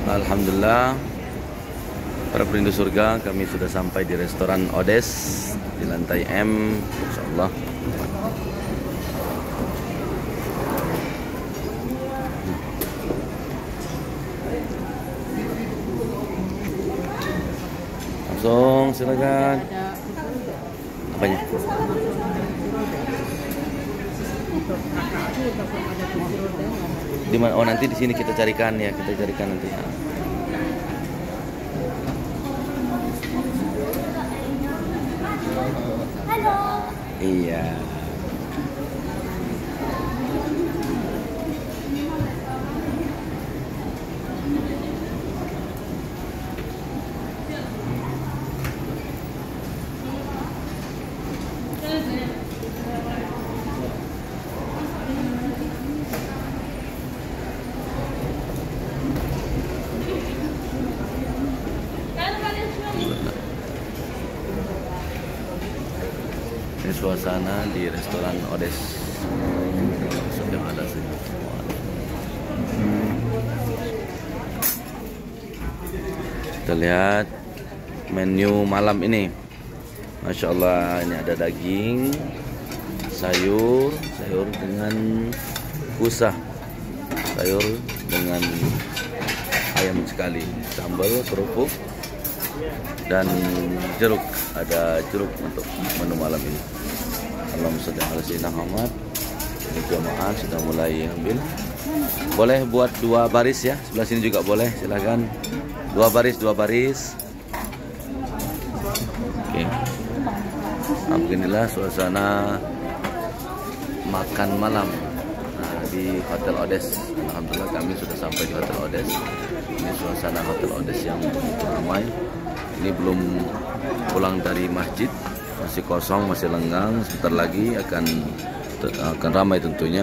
Alhamdulillah, para perindu surga, kami sudah sampai di restoran Odes di lantai M, insyaallah. Langsung silakan. Apanya? Di mana? Oh, nanti di sini kita carikan ya, kita carikan nanti. Halo. Iya. Ini suasana di restoran Odes yang ada sini. Kita lihat menu malam ini. Masya Allah, ini ada daging, sayur dengan kusah, sayur dengan ayam sekali, sambal, kerupuk, dan jeruk. Ada jeruk untuk menu malam ini. Allahumma sholli ala sayyidina Muhammad. Ini jamaah sudah mulai ambil. Boleh buat 2 baris ya. Sebelah sini juga boleh. Silakan. 2 baris. Oke. Nah, beginilah suasana makan malam di Hotel Odes. Alhamdulillah kami sudah sampai di Hotel Odes. Ini suasana Hotel Odes yang begitu ramai. Ini belum pulang dari masjid, masih kosong, masih lenggang. Sebentar lagi akan ramai tentunya.